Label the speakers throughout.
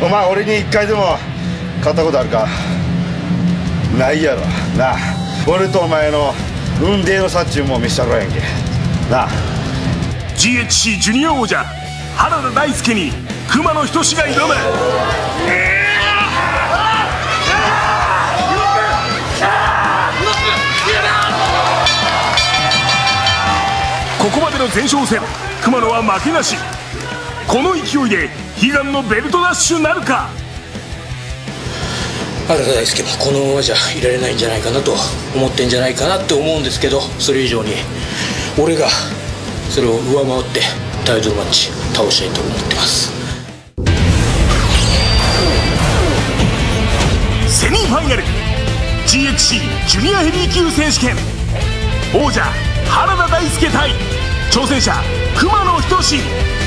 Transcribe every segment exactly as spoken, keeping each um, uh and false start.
Speaker 1: お前俺に一回でも勝ったことあるか？ないやろなあ。俺とお前の運命の差っちゅうもん見せたろやんけなあ。
Speaker 2: ジーエイチシー ジュニア王者原田大輔に熊野仁が挑む。ここまでの前哨戦、熊野は負けなし。この勢いで悲願のベルトダッシュなるか。
Speaker 3: 原田大輔はこのままじゃいられないんじゃないかなと思ってんじゃないかなって思うんですけど、それ以上に俺がそれを上回ってタイトルマッチ倒したいと思ってます。
Speaker 2: セミファイナル ジーエイチシー ジュニアヘビー級選手権、王者原田大輔対挑戦者熊野仁。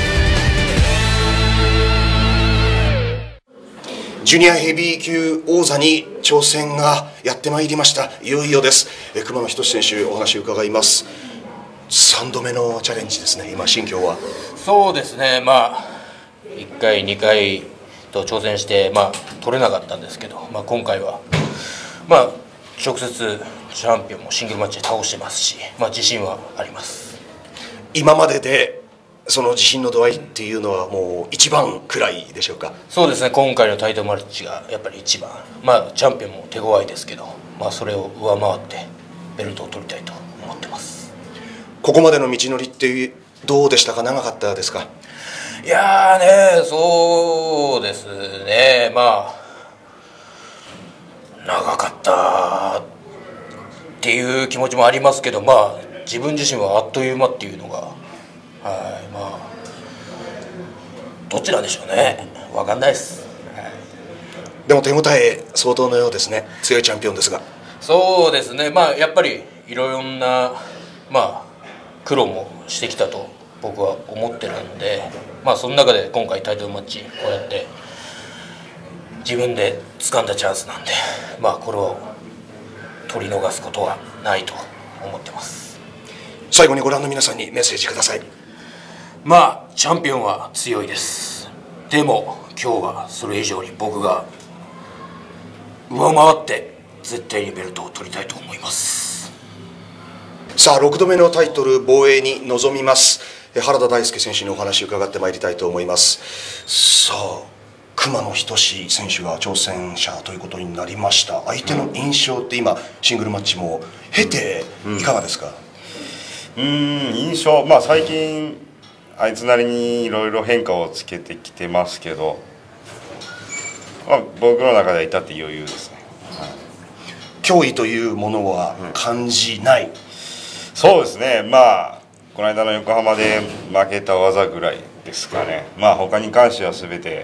Speaker 4: ジュニアヘビー級王座に挑戦がやってまいりました。いよいよです。え熊野仁選手、お話を伺います。さんどめのチャレンジですね、今心境は。
Speaker 3: そうですね、まあいっかいにかいと挑戦して、まあ、取れなかったんですけど、まあ、今回は、まあ、直接チャンピオンもシングルマッチで倒してますし、まあ、自信はあります。
Speaker 4: 今まででその自信の度合いっていうのはもう一番くらいでしょうか？
Speaker 3: そうですね、今回のタイトルマッチがやっぱり一番、まあ、チャンピオンも手強いですけど、まあ、それを上回ってベルトを取りたいと思ってます。
Speaker 4: ここまでの道のりってどうでしたか？長かったですか？
Speaker 3: いやーね、そうですね、まあ長かったっていう気持ちもありますけど、まあ自分自身はあっという間っていうのが、はい、まあどっちなんでしょうね、分かんないです、はい、
Speaker 4: でも手応え相当のようですね。強いチャンピオンですが。
Speaker 3: そうですね、まあやっぱりいろんなまあ苦労もしてきたと僕は思ってるので、まあその中で今回タイトルマッチこうやって自分で掴んだチャンスなんで、まあこれを取り逃すことはないと思ってます。
Speaker 4: 最後にご覧の皆さんにメッセージください。
Speaker 3: まあチャンピオンは強いです。でも今日はそれ以上に僕が上回って絶対にベルトを取りたいと思います。
Speaker 4: さあろくどめのタイトル防衛に臨みます原田大輔選手にお話を伺ってまいりたいと思います。さあ熊野仁選手が挑戦者ということになりました。相手の印象って今シングルマッチも経ていかがですか？
Speaker 1: うん、うん印象、まあ最近あいつなりにいろいろ変化をつけてきてますけど、まあ、僕の中ではいたって余裕ですね、はい、
Speaker 4: 脅威というものは感じない、うん、
Speaker 1: そうですね、まあこの間の横浜で負けた技ぐらいですかね。まあ他に関しては全て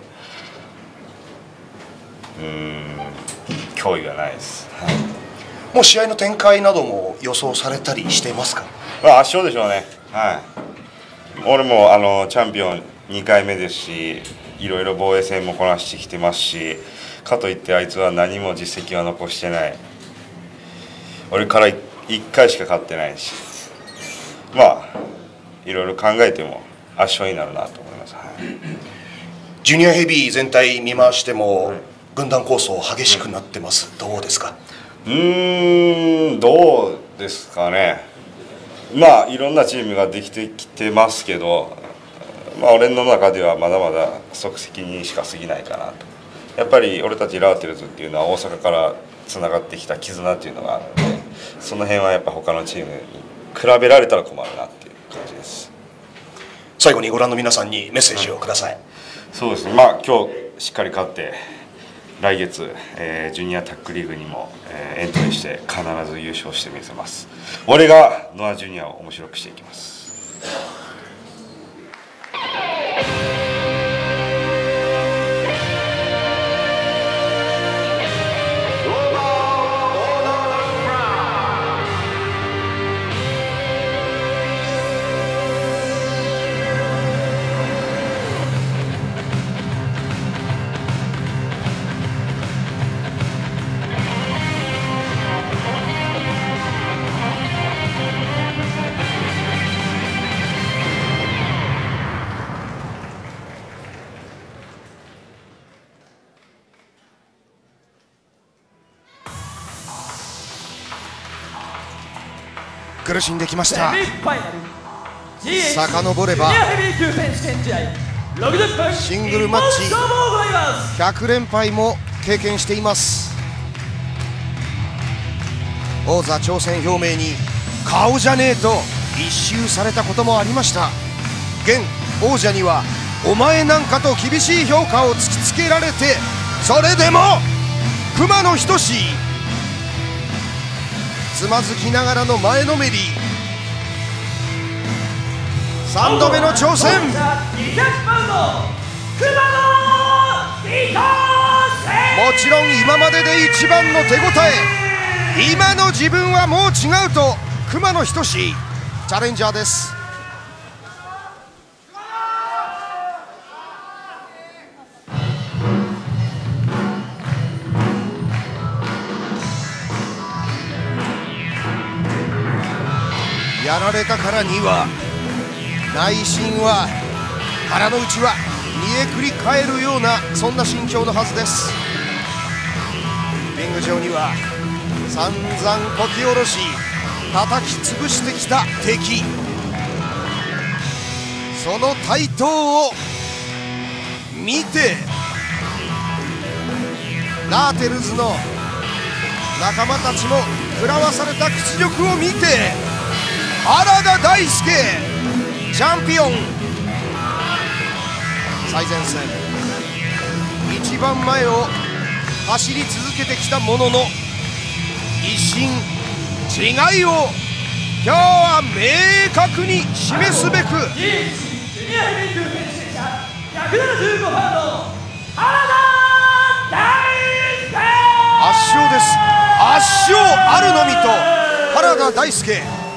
Speaker 1: うーん脅威がないです、はい、
Speaker 4: もう試合の展開なども予想されたりしてますか？
Speaker 1: まあ、圧勝でしょうね、はい、俺もあのチャンピオンにかいめですし、いろいろ防衛戦もこなしてきてますし、かといってあいつは何も実績は残してない。俺からいっかいしか勝ってないし、まあいろいろ考えても圧勝になるなと思います、はい、
Speaker 4: ジュニアヘビー全体見回しても、はい、軍団構想激しくなってます、うん、どうですか？
Speaker 1: うーんどうですかね。まあいろんなチームができてきてますけど、まあ俺の中ではまだまだ即席にしか過ぎないかなと。やっぱり俺たちラーテルズっていうのは大阪からつながってきた絆っていうのがあるので、その辺はやっぱ他のチームに比べられたら困るなっていう感じです。
Speaker 4: 最後にご覧の皆さんにメッセージをください。
Speaker 1: そうですね、まあ今日しっかり勝って来月、えー、ジュニアタッグリーグにも、えー、エントリーして必ず優勝してみせます。俺がノアジュニアを面白くしていきます。
Speaker 4: 苦しんできました。遡ればシングルマッチひゃくれんぱいも経験しています。王座挑戦表明に顔じゃねえと一蹴されたこともありました。現王者にはお前なんかと厳しい評価を突きつけられて、それでも熊野仁志つまずきながらの前のめり、さんどめの挑戦。もちろん今までで一番の手応え、今の自分はもう違うと熊野仁志チャレンジャーです。やられたからには内心は腹の内は煮えくり返るようなそんな心境のはずです。リング上には散々こき下ろし叩き潰してきた敵、その台頭を見てラーテルズの仲間たちも食らわされた屈辱を見て、原田大輔チャンピオン最前線一番前を走り続けてきたものの、一新違いを今日は明確に示すべく圧勝です。圧勝あるのみと原田大輔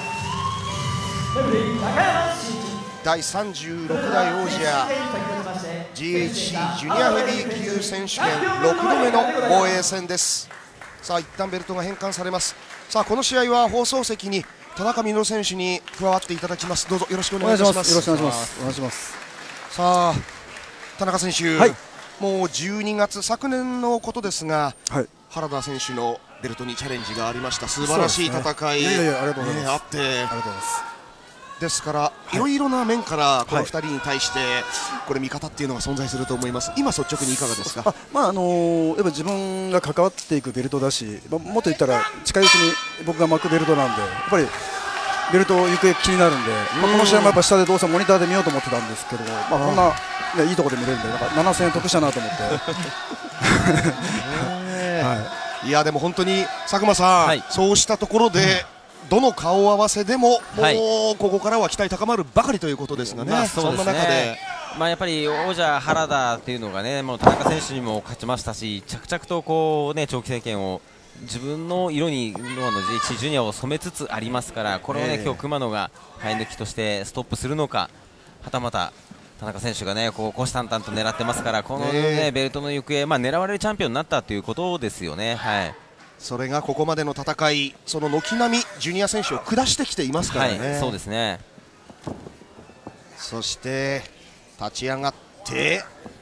Speaker 4: だいさんじゅうろくだい王者 ジーエイチシー ジュニアヘビー級選手権ろくどめの防衛戦です。さあ一旦ベルトが返還されます。さあこの試合は放送席に田中稔選手に加わっていただきます。どうぞよろしくお願いいたします。
Speaker 5: よろしくお願いします。お願いします。
Speaker 4: さあ田中選手、はい、もうじゅうにがつ昨年のことですが、はい、原田選手のベルトにチャレンジがありました。素晴らしい戦い、ね、いやいやありがとうございます、ね、あってありがとうございます。ですから、はい、いろいろな面からこのふたりに対してこれ味方っていうのが存在すると思います。今率直にいかがですか。
Speaker 5: あ、まああのー、やっぱ自分が関わっていくベルトだし、まあ、もっと言ったら近いうちに僕が巻くベルトなんで、やっぱりベルト行方気になるんで、まあ、この試合もやっぱ下でどうせモニターで見ようと思ってたんですけど、まあ、こんな、ね、いいところで見れるんでなんかななせんえん得したなと思って、
Speaker 4: はい、いやでも本当に佐久間さん、はい、そうしたところでどの顔合わせでも、はい、もうここからは期待高まるばかりということですがね、まあ、そうですね。そんな中で、
Speaker 6: まあ、やっぱり王者原田というのがね、もう田中選手にも勝ちましたし、着々とこう、ね、長期政権を自分の色にの ジーエイチシー ジュニアを染めつつありますから、これを、ね、今日熊野が生え抜きとしてストップするのか、はたまた田中選手がねこう虎視眈々と狙ってますから、この、ね、ベルトの行方、まあ、狙われるチャンピオンになったということですよね。はい、
Speaker 4: それがここまでの戦い、その軒並みジュニア選手を下してきていますからね。
Speaker 6: はい、そうですね。
Speaker 4: そして立ち上がって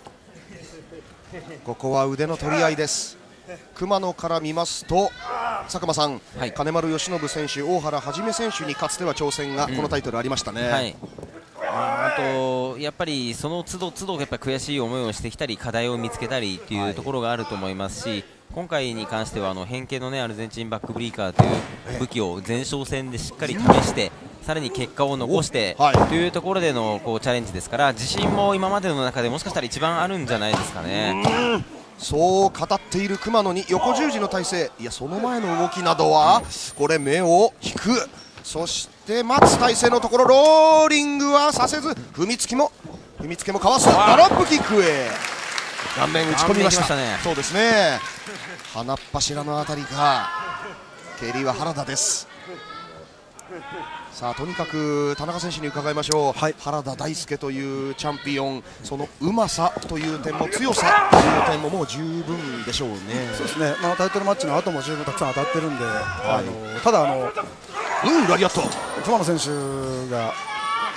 Speaker 4: ここは腕の取り合いです。熊野から見ますと佐久間さん、はい、金丸義信選手、大原一選手にかつては挑戦がこのタイトルありましたね。うん、はい、
Speaker 6: あとやっぱりその都度都度やっぱ悔しい思いをしてきたり課題を見つけたりというところがあると思いますし、はい、今回に関してはあの変形の、ね、アルゼンチンバックブリーカーという武器を前哨戦でしっかり試してさらに結果を残して、はい、というところでのこうチャレンジですから、自信も今までの中でもしかしたら一番あるんじゃないですかね。
Speaker 4: そう語っている熊野に横十字の体勢、いやその前の動きなどはこれ目を引く。そして待つ体勢のところローリングはさせず、踏みつきも踏みつけもかわす、ドロップキックへ顔面打ち込みました。ね、そうですね、鼻っ柱のあたりか、蹴りは原田です。さあとにかく田中選手に伺いましょう。はい、原田大輔というチャンピオン、そのうまさという点も強さという点ももう十分でしょうね。
Speaker 5: そうですね、まあ、タイトルマッチの後も十分たくさん当たってるんで、はい、あのただあの
Speaker 4: うんラリアット
Speaker 5: 熊野選手が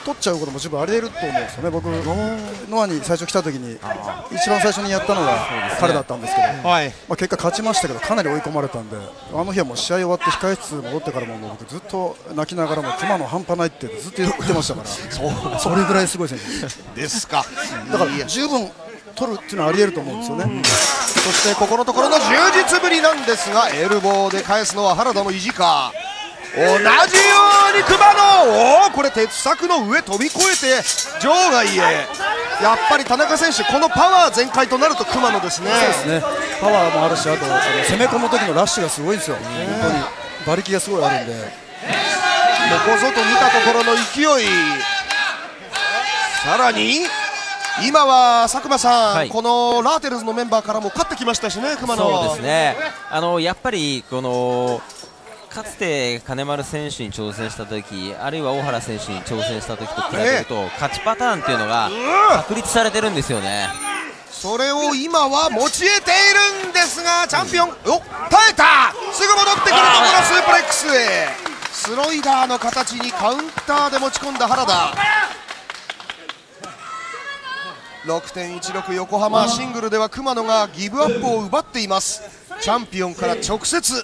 Speaker 5: 取っちゃうことも十分ありえると思うんですよね。僕ノアに最初来た時に一番最初にやったのが彼だったんですけど、
Speaker 4: はい、
Speaker 5: まあ結果勝ちましたけどかなり追い込まれたんで、あの日はもう試合終わって控え室戻ってからももう僕ずっと泣きながらも熊野半端ないってずっと言ってましたからそ, それぐらいすごい選手です
Speaker 4: ですか。
Speaker 5: だから十分取るっていうのはありえると思うんですよね、うん、
Speaker 4: そしてここのところの充実ぶりなんですが、エルボーで返すのは原田の意地か。同じように熊野、おおこれ鉄柵の上飛び越えて場外へ。やっぱり田中選手このパワー全開となると熊野ですね。
Speaker 5: そうですね、パワーもあるし、あとあの攻め込む時のラッシュがすごいんですよ、本当に馬力がすごいあるんで、
Speaker 4: ここぞと見たところの勢い。さらに今は佐久間さん、はい、このラーテルズのメンバーからも勝ってきましたしね、熊野。
Speaker 6: そうですね、あのやっぱりこのかつて金丸選手に挑戦した時、あるいは大原選手に挑戦した時と比べると、えー、勝ちパターンっていうのが確立されてるんですよね。
Speaker 4: それを今は用いているんですが、チャンピオン、お耐えた、すぐ戻ってくるところ、スープレックスへスロイダーの形にカウンターで持ち込んだ原田。 ろくてんいちろく 横浜、シングルでは熊野がギブアップを奪っています。チャンピオンから直接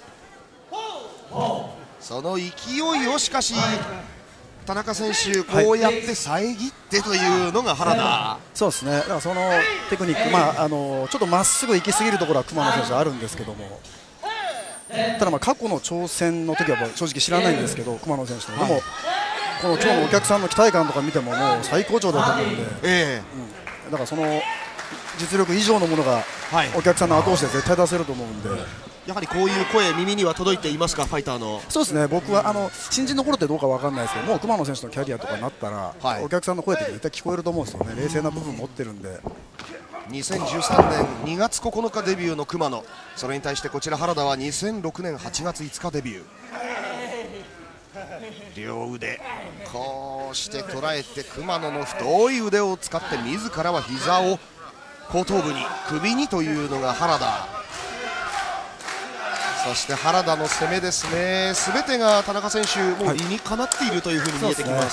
Speaker 4: その勢いを、しかし田中選手こうやって遮ってというのが原田、はい、
Speaker 5: そうですね、だからそのテクニック、まあ、あのちょっとまっすぐ行き過ぎるところは熊野選手あるんですけども、ただまあ過去の挑戦の時は正直知らないんですけど、熊野選手の、はい、でもこの今日のお客さんの期待感とか見てももう最高潮だと思うんで、えーうん、だからその実力以上のものがお客さんの後押しで絶対出せると思うんで、
Speaker 4: やはりこういう声、耳には届いていますか、ファイターの。そうですね、
Speaker 5: 僕はあの新人の頃ってどうか分かんないですけど、もう熊野選手のキャリアとかになったら、はい、お客さんの声って絶対聞こえると思うんですよね、冷静な部分持ってるんで。
Speaker 4: にせんじゅうさんねんにがつここのかデビューの熊野、それに対してこちら原田はにせんろくねんはちがついつかデビュー。両腕こうして捉えて、熊野の太い腕を使って自らは膝を後頭部に首にというのが原田。そして原田の攻めですね、すべてが田中選手もう理にかなっているというふうに見えてきます。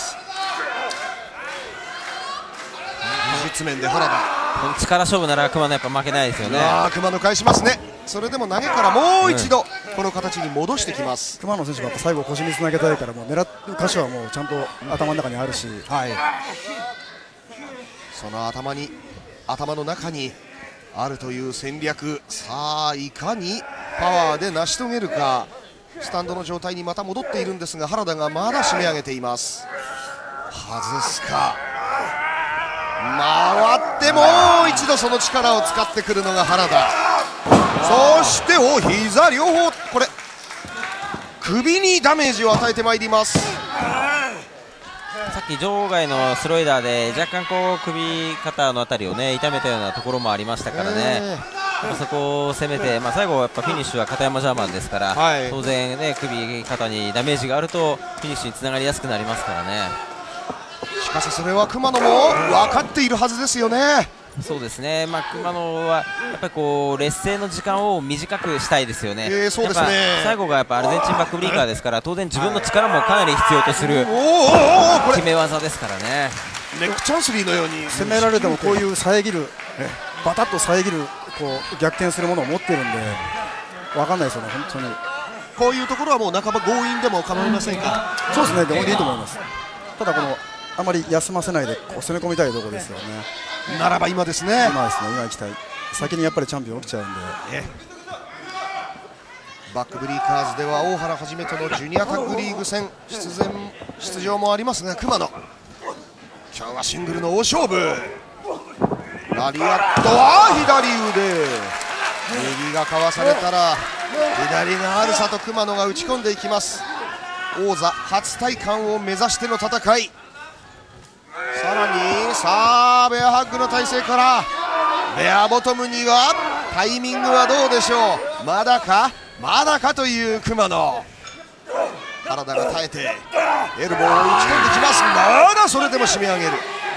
Speaker 4: 技術面で原田、
Speaker 6: 力勝負なら熊野やっぱ負けないですよね。
Speaker 4: 熊野返しますね。それでも投げからもう一度この形に戻してきます、
Speaker 5: うん、熊野選手がやっぱ最後腰につなげたいから、もう狙う箇所はもうちゃんと頭の中にあるし、はい、
Speaker 4: その頭に頭の中にあるという戦略、さあいかにパワーで成し遂げるか。スタンドの状態にまた戻っているんですが、原田がまだ締め上げています。外すか、回ってもう一度その力を使ってくるのが原田。そしてお膝両方、これ首にダメージを与えてまいります。
Speaker 6: さっき場外のスロイダーで若干こう首肩のあたりをね痛めたようなところもありましたからね、そこを攻めて、まあ、最後やっぱフィニッシュは片山ジャーマンですから、はい、当然ね首肩にダメージがあるとフィニッシュにつながりやすくなりますからね。
Speaker 4: しかしそれは熊野も分かっているはずですよね。
Speaker 6: そうですね、まあ、熊野はやっぱりこう劣勢の時間を短くしたいですよね。えー、そうですね、最後がやっぱアルゼンチンバックブリーカーですから、当然自分の力もかなり必要とする決め技ですからね。
Speaker 4: ネックチャンスリーのように
Speaker 5: 攻められてもこういう遮るバタッと遮るこう逆転するものを持ってるんで分かんないですよね、本当に。
Speaker 4: こういうところはもう半ば強引でも構いませんか。
Speaker 5: そうですね、でもいいと思います。ただこのあまり休ませないでこう攻め込みたいところですよね。
Speaker 4: ならば今ですね。
Speaker 5: 今ですね、今行きたい。先にやっぱりチャンピオン起きちゃうんで。え
Speaker 4: バックブリーカーズでは大原はじめとのジュニアタッグリーグ戦出演出場もありますが、熊野今日はシングルの大勝負。ラリアットは左腕、右がかわされたら左があるさと熊野が打ち込んでいきます。王座初体感を目指しての戦い。さらにさあベアハッグの体勢からベアボトムにはタイミングはどうでしょう。まだかまだかという熊野。原田が耐えてエルボーを打ち込んできます。まだそれでも締め上げる。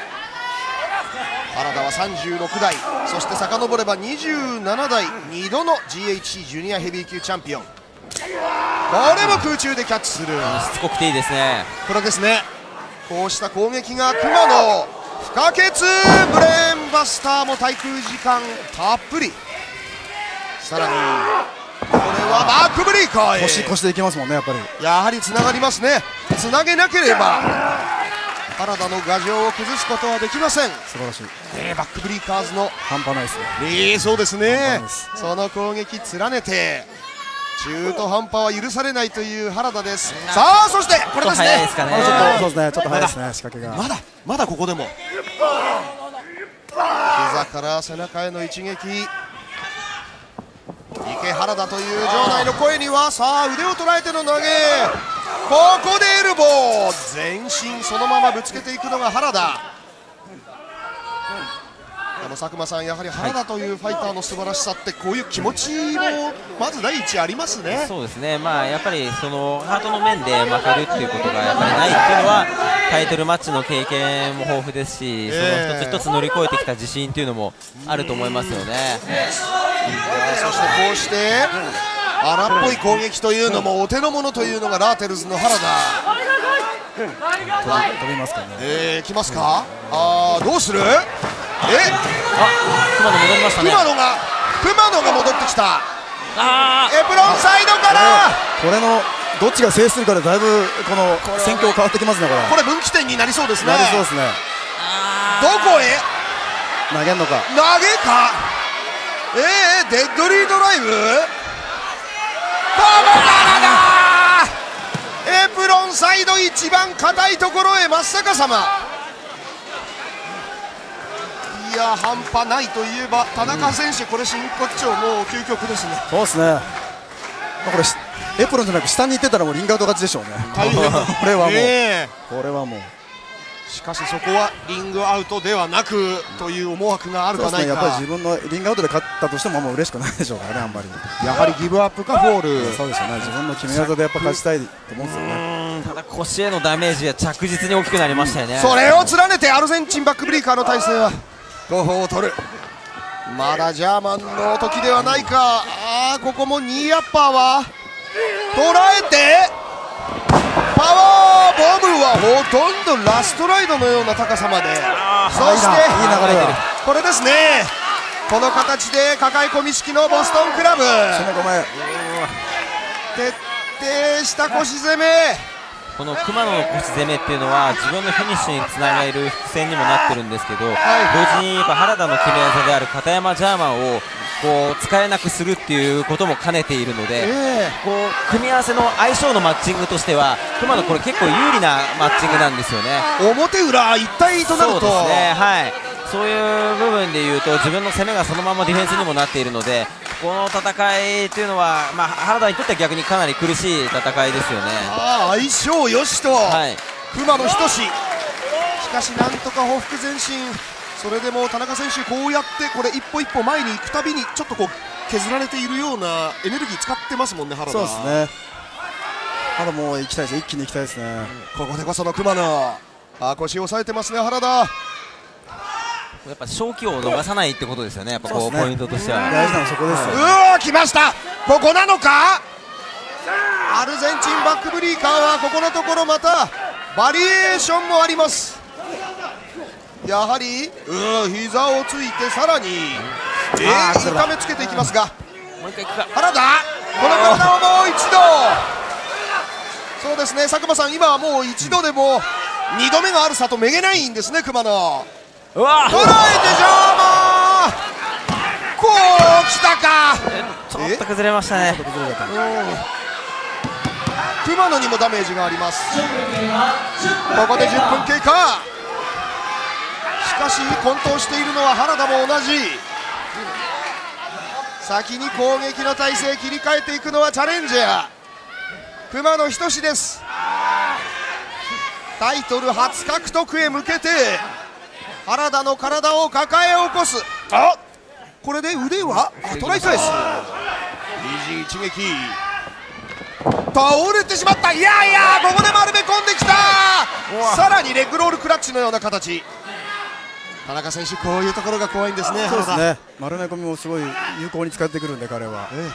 Speaker 4: 原田はさんじゅうろくだい、そして遡ればにじゅうななだい、にどの ジーエイチシー ジュニアヘビー級チャンピオン。これも空中でキャッチする。
Speaker 6: しつこくていいですね。
Speaker 4: これですね。 こうした攻撃が熊野不可欠。ブレーンバスターも滞空時間たっぷり。さらにこれはバックブリーカーへ
Speaker 5: 腰腰でいけますもんね、やっぱり。
Speaker 4: やはりつながりますね。つなげなければ原田の牙城を崩すことはできません。
Speaker 5: 素晴らしい、
Speaker 4: えー、バックブリーカーズの
Speaker 5: 半端ないですね。
Speaker 4: えー、そうですね。
Speaker 5: です。
Speaker 4: その攻撃連ねて中途半端は許されないという原田です。さあそしてこれですね。
Speaker 6: 早いですかね。
Speaker 5: まだちょっとそうですね、ちょっと早いですね、仕掛けが。
Speaker 4: まだまだここでも膝から背中への一撃。池原田という場内の声には、さあ腕を捉えての投げ、ここでエルボー、全身そのままぶつけていくのが原田。でも佐久間さん、やはり原田というファイターの素晴らしさってこういう気持ちもまず第一ありますね。
Speaker 6: そうですね、まあ、やっぱりそのハートの面で負けるっていうことがやっぱりないっていうのはタイトルマッチの経験も豊富ですし、その一つ一つ乗り越えてきた自信っていうのもあると思いますよね。
Speaker 4: そしてこうして荒っぽい攻撃というのもお手の物というのがラーテルズの原田。
Speaker 5: 飛びますかね。
Speaker 4: えー、来ますか。あー、どうする。え、
Speaker 6: あ、熊野戻りましたね。
Speaker 4: 熊野が熊野が戻ってきた。
Speaker 6: あ
Speaker 4: エプロンサイドから
Speaker 5: これのどっちが制するかでだいぶこの戦況変わってきますね。これ
Speaker 4: これ分岐点になりそうですね。
Speaker 5: なりそうですね。
Speaker 4: どこへ
Speaker 5: 投げんのか。
Speaker 4: 投げか。えー、デッドリードライブ、このままだ。エプロンサイド一番硬いところへ真っ逆さま。いや、半端ないといえば田中選手、これ真骨頂、もう究極ですね。
Speaker 5: そうですね。これエプロンじゃなく下に行ってたらもうリングアウト勝ちでしょうね。
Speaker 4: 大変
Speaker 5: これはもう、
Speaker 4: ね、
Speaker 5: これはもう
Speaker 4: しかしそこはリングアウトではなくという思惑があるかないか。
Speaker 5: そうですね、やっぱり自分のリングアウトで勝ったとしてももう嬉しくないでしょうからね、あんまり。
Speaker 4: やはりギブアップかフォール。
Speaker 5: そうですよね、自分の決め技でやっぱ勝ちたいと思うんですよね。
Speaker 6: ただ腰へのダメージが着実に大きくなりましたよね。
Speaker 4: それを連ねてアルゼンチンバックブリーカーの体勢は後方を取る。まだジャーマンの時ではないか。あー、ここもニーアッパーは捉えてパワーボムはほとんどラストライドのような高さまで。そして
Speaker 5: いい流れだ。
Speaker 4: これですね、この形で抱え込み式のボストンクラブ、
Speaker 5: 攻め込め。
Speaker 4: 徹底した腰攻め。
Speaker 6: この熊野の腰攻めっていうのは自分のフィニッシュにつなげる伏線にもなってるんですけど、同時にやっぱ原田の決め技である片山ジャーマンをこう使えなくするっていうことも兼ねているので、
Speaker 4: え
Speaker 6: こう組み合わせの相性のマッチングとしては熊野これ結構有利なマッチングなんですよね。
Speaker 4: 表裏一体となると、
Speaker 6: そうですね、はい、そういう部分でいうと自分の攻めがそのままディフェンスにもなっているので、この戦いというのは、まあ、原田にとっては逆にかなり苦しい戦いですよね。
Speaker 4: ああ、相性よしと、
Speaker 6: はい、
Speaker 4: 熊野仁。しかしなんとかほふ前進。それでも田中選手、こうやってこれ一歩一歩前に行くたびにちょっとこう削られているようなエネルギー使ってますもんね、原田。
Speaker 5: そうですね。まだもう行きたいです、一気に行きたいですね。
Speaker 4: ここでこその熊野、あ、腰を押さえてますね、原田。
Speaker 6: やっぱ勝機を逃さないってことですよね、やっぱこうポイントとしては。
Speaker 5: 大事なのはそこですよ。
Speaker 4: うわー、来ました、ここなのか。アルゼンチンバックブリーカーはここのところまたバリエーションもあります。やはりうー膝をついてさらに、えー、痛めつけていきますが、
Speaker 6: もう一回いくか。
Speaker 4: 原田、この体をもう一度。そうですね、佐久間さん、今はもう一度でも二度目がある差とめげないんですね、熊野。
Speaker 6: うわ
Speaker 4: 捉えてジャーマー、こう来たか。
Speaker 6: ちょっと崩れましたね。
Speaker 4: 熊野にもダメージがあります。ここでじゅっぷん経過。しかし混沌しているのは原田も同じ。先に攻撃の体勢切り替えていくのはチャレンジャー熊野仁です。タイトル初獲得へ向けて原田の体を抱え起こす。あ、これで腕はトライ返す。イージー一撃、倒れてしまった。いやいや、ここで丸め込んできた。さらにレッグロールクラッチのような形。田中選手、こういうところが怖いんですね。
Speaker 5: そうですね、丸め込みもすごい有効に使ってくるんで彼は、
Speaker 4: え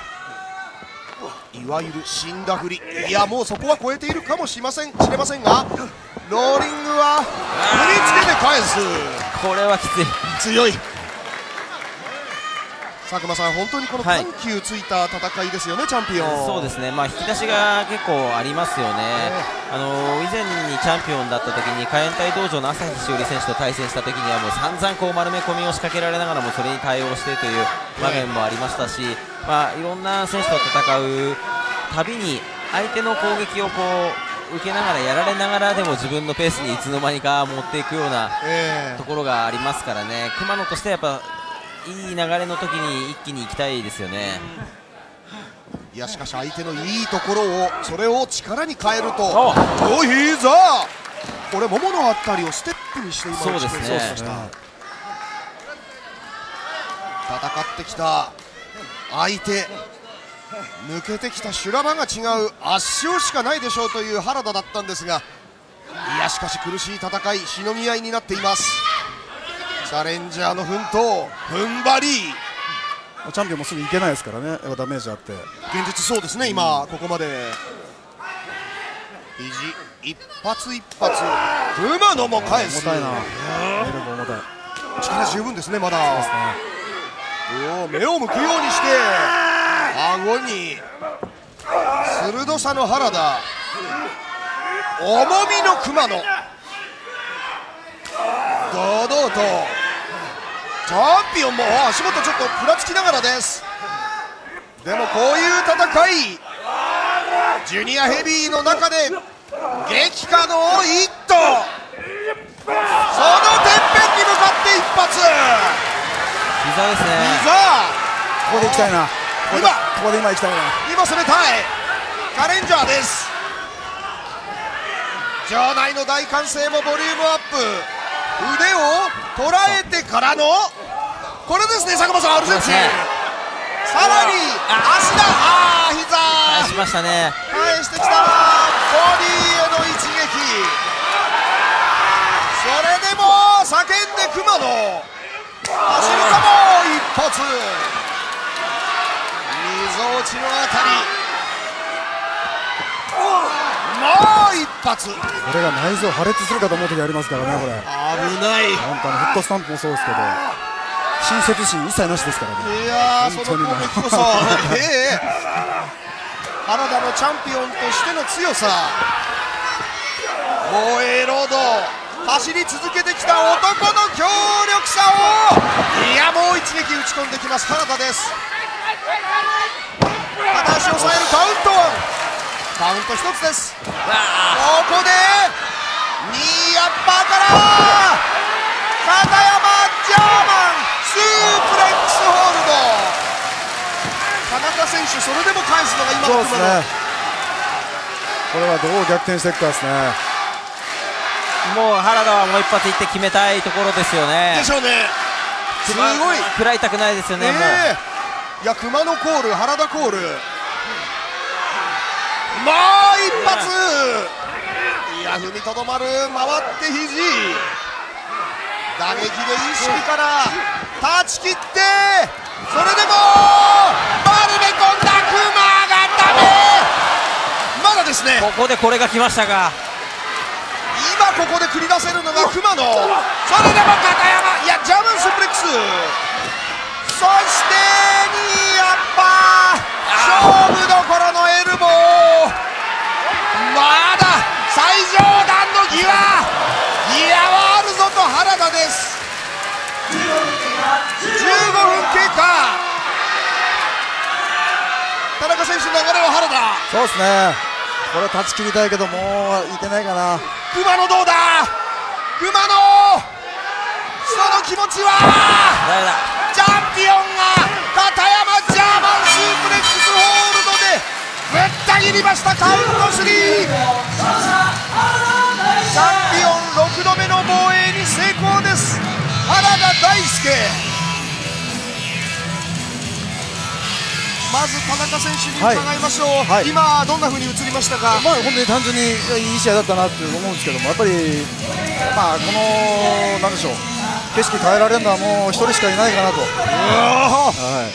Speaker 4: え、いわゆる死んだふり。いや、もうそこは超えているかもしれませんしれませんが、 ローリングは振り付けで返す。
Speaker 6: これはきつい。
Speaker 4: 強い。佐久間さん、本当にこの緩急ついた戦いですよね、チャンピオン。
Speaker 6: そうですね、まあ、引き出しが結構ありますよね、あの以前にチャンピオンだった時に海援隊道場の朝日しおり選手と対戦した時にはもう散々こう丸め込みを仕掛けられながらもそれに対応してという場面もありましたし、まあ、いろんな選手と戦うたびに相手の攻撃をこう受けながらやられながらでも自分のペースにいつの間にか持っていくようなところがありますからね、熊野としてはやっぱいい流れの時に一気に行きたいですよね。
Speaker 4: いやしかし相手のいいところをそれを力に変えるとおひざ、これもものあたりをステップにして今
Speaker 6: そうですね、
Speaker 4: 戦ってきた相手、抜けてきた修羅場が違う、圧勝しかないでしょうという原田だったんですが、いやしかし苦しい戦い、しのぎ合いになっています。チャレンジャーの奮闘、踏ん張り、
Speaker 5: チャンピオンもすぐいけないですからね、やっぱダメージあって。
Speaker 4: 現実そうですね、今、ここまで肘一発一発、熊野も返す、
Speaker 5: 重たいな、エルボー重たい、
Speaker 4: 力十分ですね、まだ。
Speaker 5: そうですね、
Speaker 4: お目を向くようにして顎に鋭さの原田、重みの熊野、堂々とチャンピオンも足元ちょっとふらつきながらです。でもこういう戦い、ジュニアヘビーの中で激化の一投、そのてっぺんに向かって一発、
Speaker 6: 膝ですね、
Speaker 4: 膝、
Speaker 5: ここで行きたいな、
Speaker 4: 今
Speaker 5: ここで今行きたいな、
Speaker 4: 今攻めたいチャレンジャーです。場内の大歓声もボリュームアップ、腕を捉えてからのこれですね、佐久間さん、アルゼンチン、さらに足だ、あー膝
Speaker 6: 返しましたね、
Speaker 4: 返してきた、ボディへの一撃、それでも叫んで熊野、走るかも一発、みぞおちのあたり、もう一発、
Speaker 5: これが内臓破裂するかと思う時ありますからね、これ、
Speaker 4: 危ない。
Speaker 5: 本当にフットスタンプもそうですけど、親切心一切なしですからね。
Speaker 4: いやー、その攻撃こそ、ええ原田のチャンピオンとしての強さ、防衛ロード、走り続けてきた男の強力さを、いや、もう一撃打ち込んできます、原田です。片足を抑えるカウント、カウント一つです。ここでニーアッパーから片山ジャーマンスープレックスホールド、田中選手それでも返すのが今の熊野、
Speaker 5: ね、これはどう逆転していくかですね。
Speaker 6: もう原田はもう一発いって決めたいところですよね。
Speaker 4: でしょうね、すごい
Speaker 6: 食らいたくないですよね、もう。
Speaker 4: いや、熊野コール、原田コール、もう一発、いや、踏みとどまる、回って肘、打撃で意識から断ち切って、それでも丸め込んだ熊がダメ、まだですね、
Speaker 6: ここでこれが来ましたが、
Speaker 4: 今ここで繰り出せるのが熊野、それでも片山、いや、ジャーマンスープレックス、そしてニーアッパー、勝負どころのエルボー、まだ最上段の際、いや、あるぞと原田です。じゅうごふん経過、田中選手の流れは原田、
Speaker 5: そうですね、これ断ち切りたいけど、もういけないかな。
Speaker 4: 熊野どうだ、熊野、その気持ちは、チャンピオンが片山ジャーマンスープレックスホールドでぶった切りました、カウントスリー、チャンピオンろくどめの防衛に成功です、原田大輔。まず田中選手に伺いましょう、はいはい、今、どんなふうに映りましたか。
Speaker 5: まあ、本当に単純にいい試合だったなって思うんですけども、やっぱり、まあ、このなんでしょう、景色変えられるのはもう一人しかいないかなと。はい、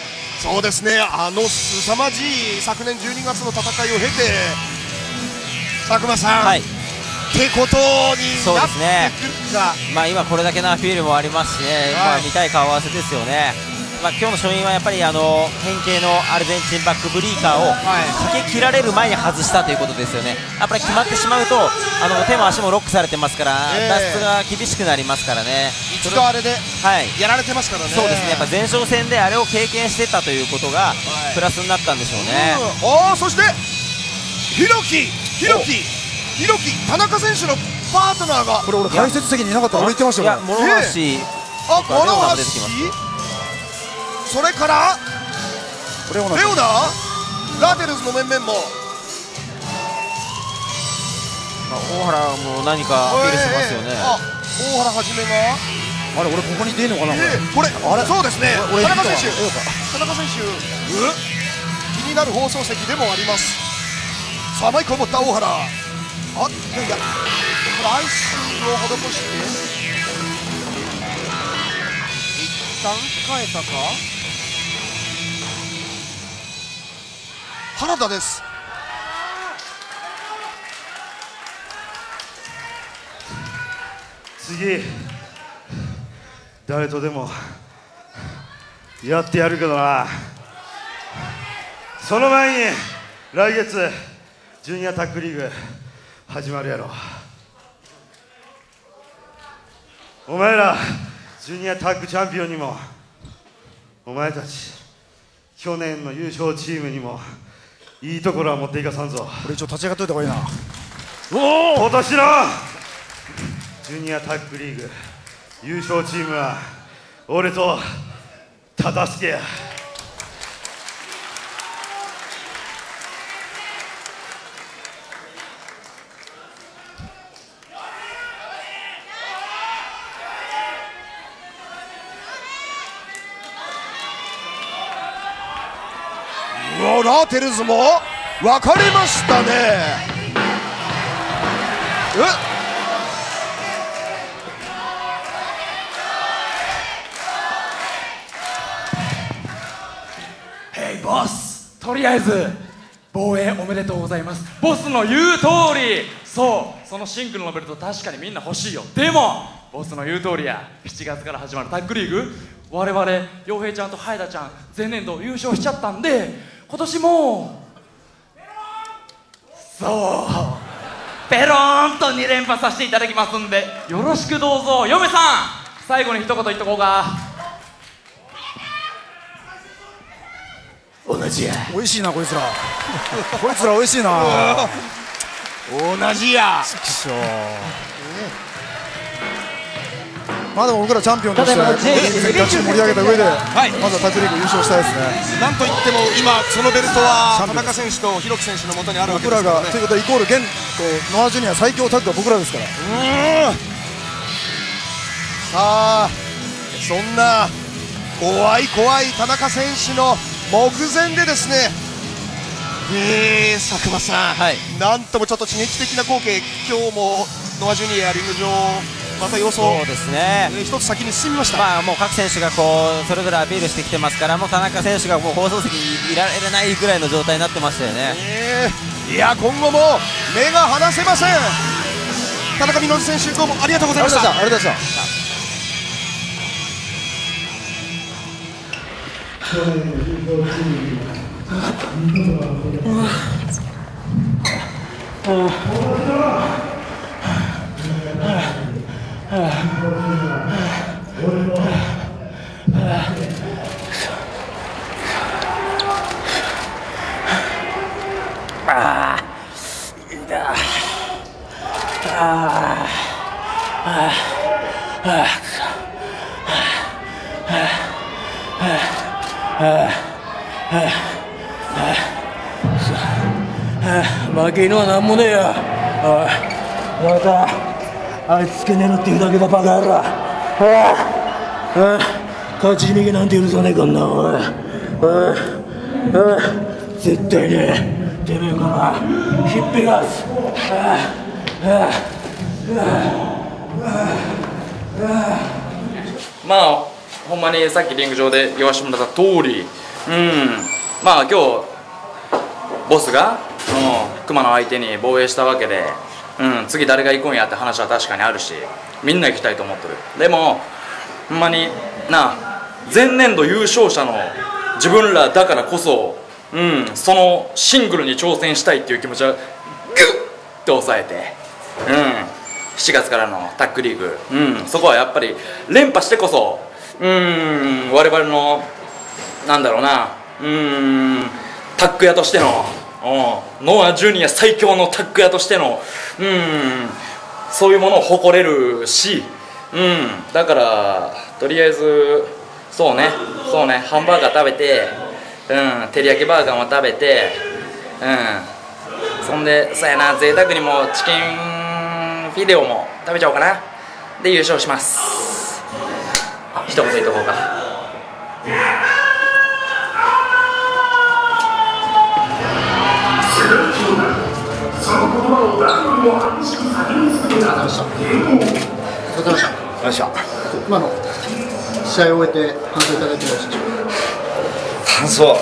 Speaker 4: そうですね、あの凄まじい昨年じゅうにがつの戦いを経て、佐久間さん、はい、 ってことになってくるか、
Speaker 6: まあ今これだけのアピールもありますしね、まあ見たい顔合わせですよね。まあ今日の勝因はやっぱりあの変形のアルゼンチンバックブリーカーをかけ切られる前に外したということですよね。やっぱり決まってしまうとあの手も足もロックされてますから、
Speaker 4: えー、
Speaker 6: 脱出が厳しくなりますからね。
Speaker 4: 一度あれでやられてますからね。
Speaker 6: そうですね、やっぱ前哨戦であれを経験してたということがプラスになったんでしょうね。
Speaker 4: おお、そしてひろきひろきひろき田中選手のパートナーが、
Speaker 5: これ俺解説席にいなかったら俺言ってましたよ。
Speaker 6: いや諸橋、
Speaker 4: あ、諸橋、それからレオナ、ラテルズの面々も、
Speaker 6: 大原も何かアピールしてますよね。
Speaker 4: あ、大原はじめが、
Speaker 5: あれ俺ここにいていいのかな、
Speaker 4: これ、これそうですね、田中選手、田中選手、気になる放送席でもあります。さあマイクを持った大原、あ、いやいや、これアイスを施して一旦控えたか。原田です。
Speaker 7: 次誰とでもやってやるけどな。その前に来月ジュニアタッグリーグ始まるやろ。お前らジュニアタッグチャンピオンにも、お前たち去年の優勝チームにもいいところは持っていかさんぞ。
Speaker 5: これ一応立ち上がっといた方がいいな。
Speaker 7: おお、今年のジュニアタッグリーグ優勝チームは俺と忠介や。
Speaker 4: ラテルズも分かれましたね。
Speaker 8: え、ヘイボス、とりあえず防衛おめでとうございます。ボスの言う通り、そうそのシングルのベルト確かにみんな欲しいよ。でもボスの言う通りや、しちがつから始まるタッグリーグ、我々陽平ちゃんとハエダちゃん前年度優勝しちゃったんで、今年もそうペローンとに連覇させていただきますんで、よろしくどうぞ。嫁さん、最後に一言言っとこうか。同じや。
Speaker 5: 美味しいなこいつらこいつら美味しいな
Speaker 4: 同じや。
Speaker 5: まあでも僕らチャンピオンとしてガチで盛り上げた上で、はい、まずはタッグリーグ優勝したいですね。
Speaker 4: なんといっても今そのベルトは田中選手と弘樹選手のもとにあるわけですからね。
Speaker 5: 僕らがということはイコール現ノアジュニア最強タッグは僕らですから。
Speaker 4: うん、さあそんな怖い怖い田中選手の目前でですね、えー、佐久間さん、はい、なんともちょっと刺激的な光景、今日もノアジュニアリング上また予想、
Speaker 6: そうですね、
Speaker 4: えー、一つ先に進みました。
Speaker 6: まあもう各選手がこうそれぞれアピールしてきてますから、もう田中選手がもう放送席にいられないぐらいの状態になってましたよね。
Speaker 4: えー、いや今後も目が離せません。田中稔選手、どうもありがとうございました。
Speaker 5: ありがとうございました。
Speaker 9: 負け犬はなんもねえや。おい、またあいつつけねえのっていうだけだ、バカ野郎。ああ、勝ち逃げなんて許さねえかんな。おいおいおい、絶対ねてめえからひっぺがす。
Speaker 8: まあほんまにさっきリング上で言わせてもらった通り、うん、まあ今日ボスが熊野相手に防衛したわけで、 うん、次誰が行くんやって話は確かにあるし、みんな行きたいと思ってる。でもほんまにな、前年度優勝者の自分らだからこそ、うん、そのシングルに挑戦したいっていう気持ちはグッと抑えて、うん、しちがつからのタッグリーグ、うん、そこはやっぱり連覇してこそ、うん、我々のなんだろうな、うん、タッグ屋としての、うん、ノアジュニア最強のタッグ屋としての、うん、そういうものを誇れるし、うん、だからとりあえずそうね、そうね、ハンバーガー食べて、うん、照り焼きバーガーも食べて、うん、そんでそうやな、贅沢にもチキンフィレオも食べちゃおうかな。で優勝します。一言言っとこうか。
Speaker 5: 今の試合を終えて感想いただけますでしょうか。
Speaker 1: 感想、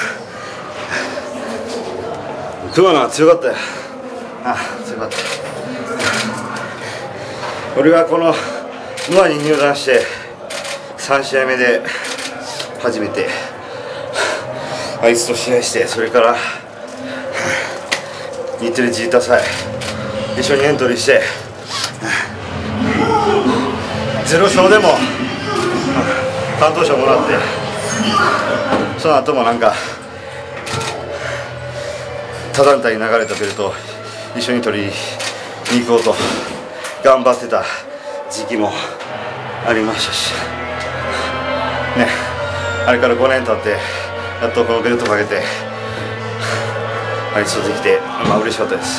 Speaker 1: 熊野は強かったよ。ああ、強かった。俺がこのノアに入団してさん試合目で初めてあいつと試合して、それから日テレジータ祭一緒にエントリーしてゼロ勝でも担当賞もらって、その後もなんか他団体に流れたベルトを一緒に取りに行こうと頑張ってた時期もありましたしね、あれからごねん経ってやっとこのベルトかけてあいつとできて、まあ嬉しかったです。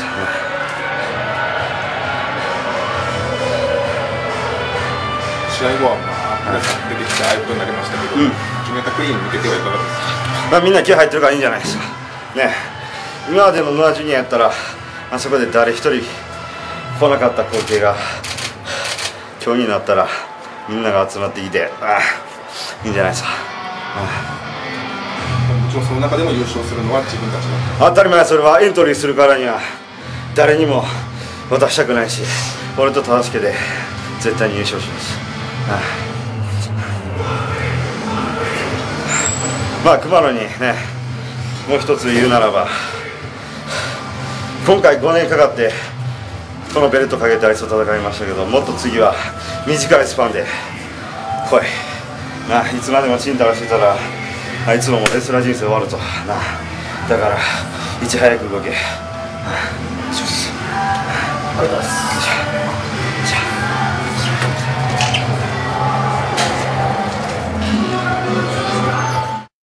Speaker 10: 試合後はまあ皆さん出てきてああいうことになりましたけど、うん、ジュニアタッグリーグに向けてはいかがですか。
Speaker 1: まあみんな気合入ってるからいいんじゃないですかね。今までのノアジュニアやったらあそこで誰一人来なかった光景が今日になったらみんなが集まってきて、ああいいんじゃないですか。
Speaker 10: もちろんその中でも優勝するのは自分たちの
Speaker 1: 当たり前。それはエントリーするからには誰にも渡したくないし、俺と忠介で絶対に優勝します。ああまあ熊野にね、もう一つ言うならば、今回ごねんかかってこのベルトかけてあいつと戦いましたけど、もっと次は短いスパンで来いな。いつまでもチンタラしてたらあいつのもレスラー人生終わるとな。だからいち早く動け。ああ、します。ありがとうございます。